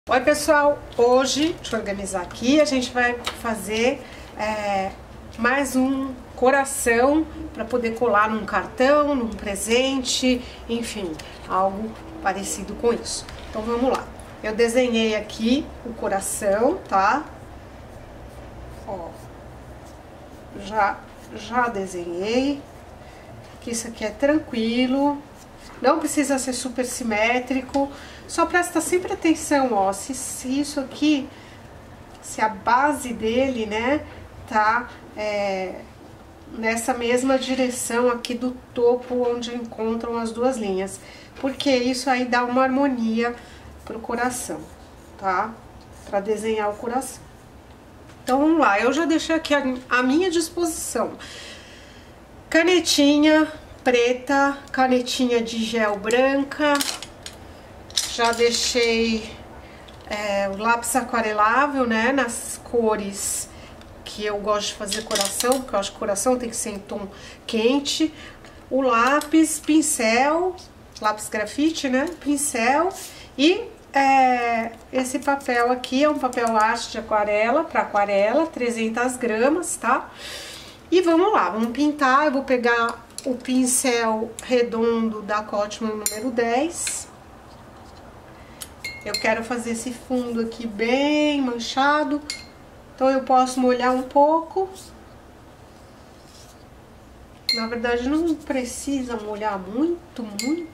Oi pessoal, hoje, deixa eu organizar aqui, a gente vai fazer mais um coração para poder colar num cartão, num presente, enfim, algo parecido com isso. Então vamos lá, eu desenhei aqui o coração, tá? Ó, já desenhei, que isso aqui é tranquilo. Não precisa ser super simétrico, só presta sempre atenção, ó, se isso aqui, se a base dele, né, tá nessa mesma direção aqui do topo onde encontram as duas linhas, porque isso aí dá uma harmonia pro coração, tá? Pra desenhar o coração. Então vamos lá, eu já deixei aqui à minha disposição canetinha preta, canetinha de gel branca, já deixei o lápis aquarelável, né, nas cores que eu gosto de fazer coração, porque eu acho que coração tem que ser em tom quente, o lápis, pincel, lápis grafite, né, pincel e esse papel aqui é um papel arte de aquarela, para aquarela, 300 gramas, tá? E vamos lá, vamos pintar, eu vou pegar o pincel redondo da Cotman número 10. Eu quero fazer esse fundo aqui bem manchado, então eu posso molhar um pouco. Na verdade não precisa molhar muito,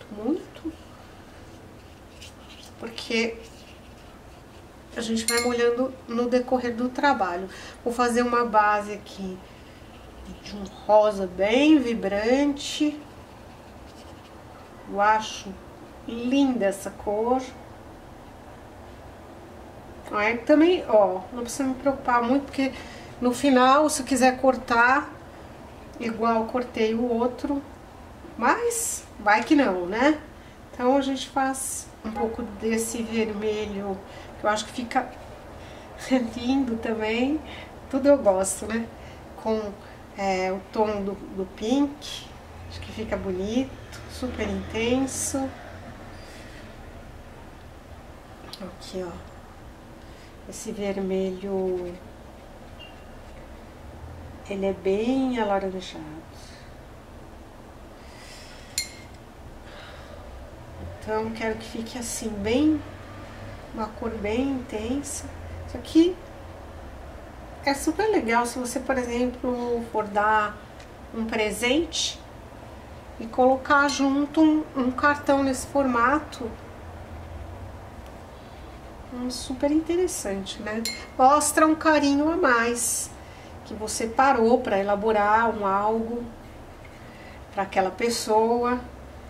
porque a gente vai molhando no decorrer do trabalho. Vou fazer uma base aqui de um rosa bem vibrante. Eu acho linda essa cor. Aí também, ó, não precisa me preocupar muito, porque no final, se eu quiser cortar, igual eu cortei o outro, mas vai que não, né? Então a gente faz um pouco desse vermelho, que eu acho que fica lindo também. Tudo eu gosto, né? Com o tom do pink, acho que fica bonito, super intenso. Aqui, ó, esse vermelho, ele é bem alaranjado. Então, quero que fique assim, bem, uma cor bem intensa. Isso aqui é super legal se você, por exemplo, for dar um presente e colocar junto um cartão nesse formato. Super interessante, né? Mostra um carinho a mais, que você parou para elaborar algo para aquela pessoa,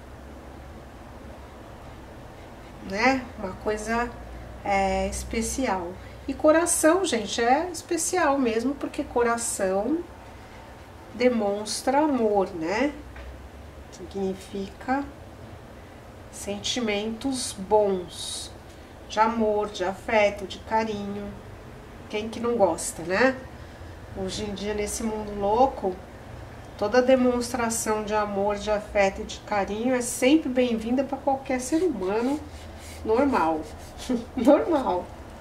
né? Uma coisa especial. E coração, gente, é especial mesmo, porque coração demonstra amor, né? Significa sentimentos bons, de amor, de afeto, de carinho. Quem que não gosta, né? Hoje em dia, nesse mundo louco, toda demonstração de amor, de afeto e de carinho é sempre bem-vinda para qualquer ser humano normal. Normal.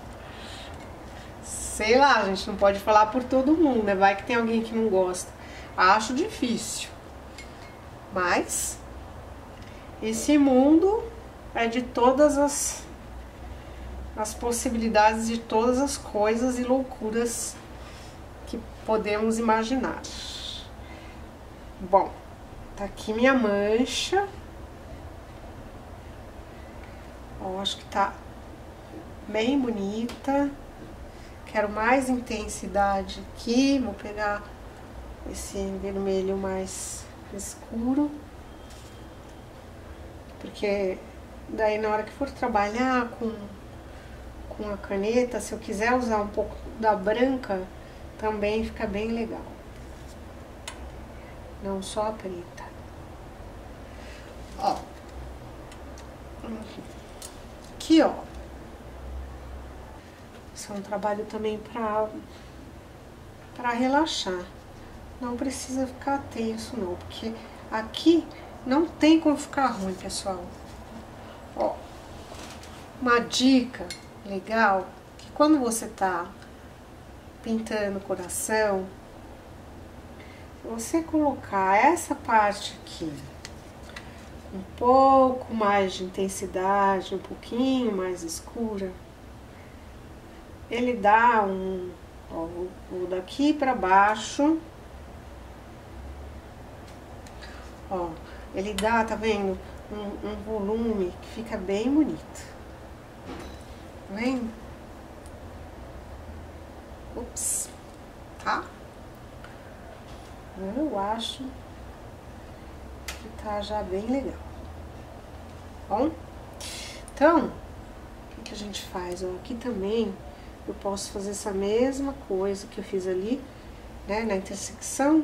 Sei lá, a gente não pode falar por todo mundo, né? Vai que tem alguém que não gosta. Acho difícil. Mas esse mundo é de todas as possibilidades, de todas as coisas e loucuras que podemos imaginar. Bom, tá aqui minha mancha. Ó, acho que tá bem bonita. Quero mais intensidade aqui, vou pegar esse vermelho mais escuro, porque daí na hora que for trabalhar com a caneta, se eu quiser usar um pouco da branca, também fica bem legal. Não só a preta. Ó. Aqui, ó. Isso é um trabalho também pra relaxar. Não precisa ficar tenso, não, porque aqui não tem como ficar ruim, pessoal. Ó, uma dica legal que quando você tá pintando o coração, se você colocar essa parte aqui um pouco mais de intensidade, um pouquinho mais escura, ele dá o daqui pra baixo, ó, ele dá, tá vendo? Um volume que fica bem bonito. Tá vendo? Ups, tá? Eu acho que tá já bem legal. Bom, então, o que a gente faz? Ó, aqui também eu posso fazer essa mesma coisa que eu fiz ali, né, na intersecção.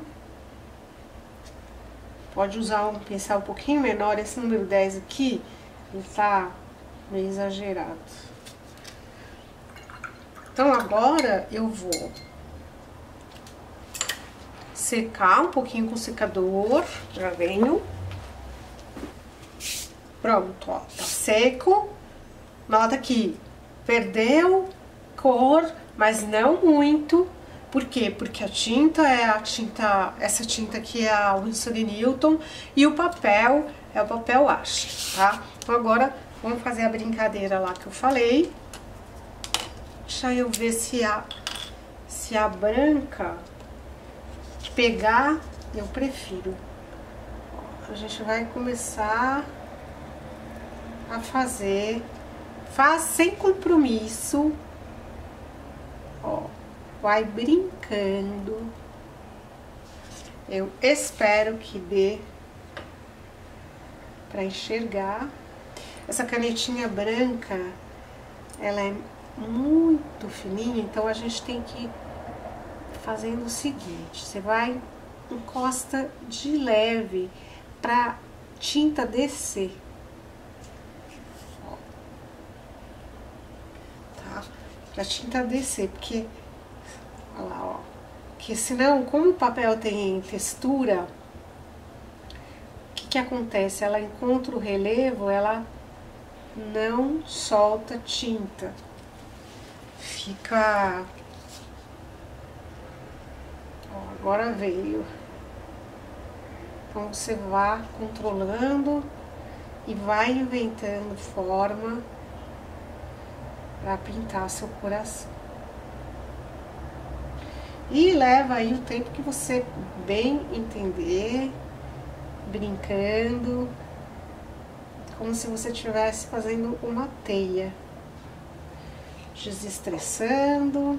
Pode usar um pincel um pouquinho menor, esse número 10 aqui, ele tá meio exagerado. Então, agora eu vou secar um pouquinho com o secador, já venho. Pronto, ó, tá seco. Nota que perdeu cor, mas não muito. Por quê? Porque a tinta é essa tinta aqui é a Winsor & Newton e o papel é o papel Ache, tá? Então agora vamos fazer a brincadeira lá que eu falei. Deixa eu ver se a branca pegar, eu prefiro. A gente vai começar a fazer, faz sem compromisso, ó. Vai brincando. Eu espero que dê pra enxergar. Essa canetinha branca, ela é muito fininha, então a gente tem que ir fazendo o seguinte: você vai, encosta de leve pra tinta descer. Ó. Tá? Pra tinta descer, porque olha lá, ó. Porque senão, como o papel tem textura, o que acontece? Ela encontra o relevo, ela não solta tinta. Fica... Ó, agora veio. Então, você vai controlando e vai inventando forma para pintar seu coração. E leva aí o tempo que você bem entender, brincando, como se você estivesse fazendo uma teia, desestressando.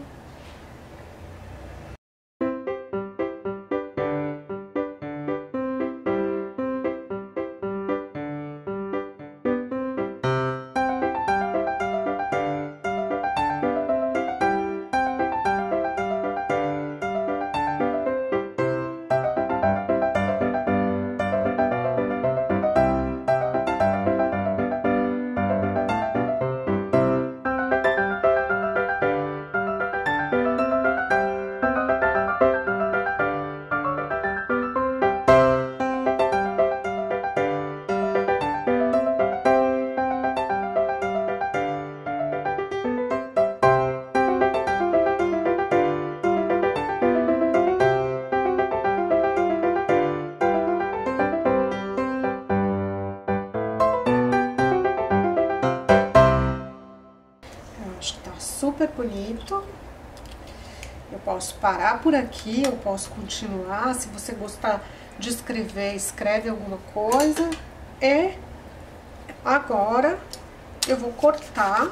Super bonito. Eu posso parar por aqui, eu posso continuar. Se você gostar de escrever, escreve alguma coisa. E agora eu vou cortar,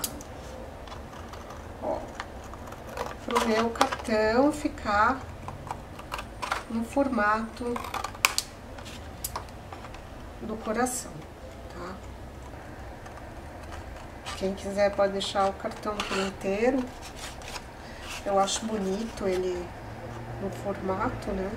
ó, pro meu cartão ficar no formato do coração, tá? Quem quiser pode deixar o cartão por inteiro. Eu acho bonito ele no formato, né?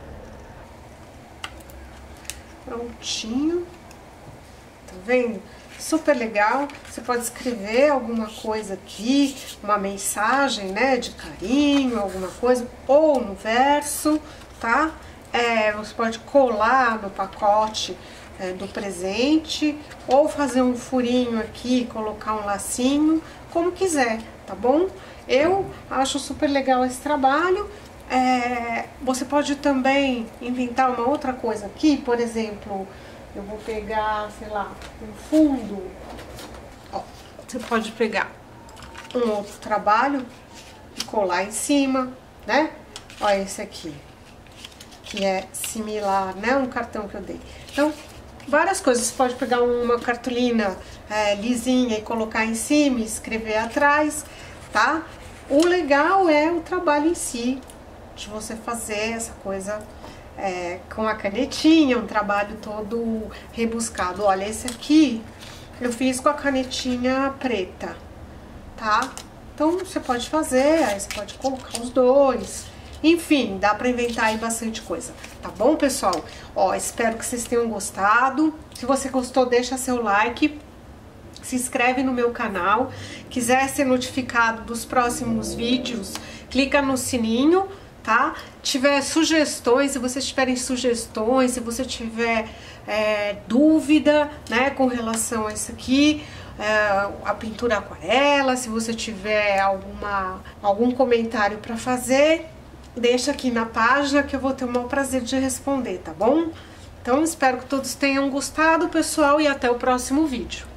Prontinho. Tá vendo? Super legal. Você pode escrever alguma coisa aqui, uma mensagem, né, de carinho, alguma coisa, ou no verso, tá? Você pode colar no pacote do presente, ou fazer um furinho aqui, colocar um lacinho, como quiser, tá bom? Eu acho super legal esse trabalho. Você pode também inventar uma outra coisa aqui, por exemplo, eu vou pegar, sei lá, um fundo. Ó, você pode pegar um outro trabalho e colar em cima, né? Ó, esse aqui, que é similar, né? Um cartão que eu dei. Então, várias coisas. Você pode pegar uma cartolina lisinha e colocar em cima e escrever atrás, tá? O legal é o trabalho em si, de você fazer essa coisa com a canetinha, um trabalho todo rebuscado. Olha, esse aqui eu fiz com a canetinha preta, tá? Então, você pode fazer, aí você pode colocar os dois. Enfim, dá pra inventar aí bastante coisa, tá bom, pessoal? Ó, espero que vocês tenham gostado. Se você gostou, deixa seu like, se inscreve no meu canal. Quiser ser notificado dos próximos vídeos, clica no sininho, tá? Tiver sugestões, se vocês tiverem sugestões, se você tiver dúvida, né, com relação a isso aqui, a pintura aquarela, se você tiver algum comentário para fazer, deixa aqui na página que eu vou ter o maior prazer de responder, tá bom? Então, espero que todos tenham gostado, pessoal, e até o próximo vídeo.